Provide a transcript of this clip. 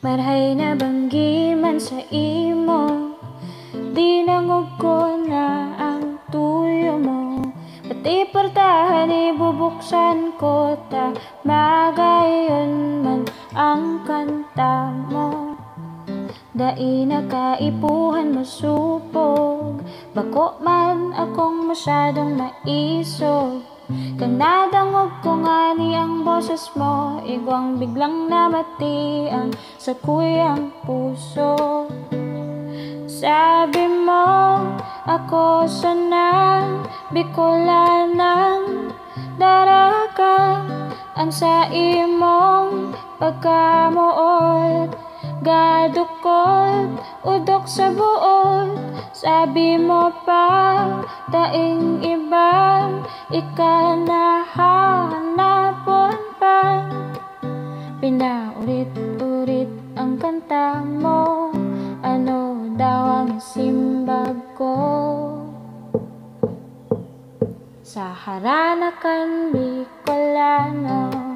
Marhay na banggi man sa imo, di nangog ko na ang tuyo mo. Pati portahan ibubuksan ko, ta magayon man ang kanta mo. Dai na kaipuhan masupog, bako man akong masyadong maisog. Kang nadangog ko nga ni ang boses mo, igwang biglang namatiang sa kuyang puso. Sabi mo ako sanang Bicolanang daraka, ang sa imong pagkamuot gadukot udok sa buot. Sabi mo pa daing ibang ikanahanapon pa, pinaulit-ulit ang kanta mo. Ano daw ang simbag ko? Sa haranakan Bicolano.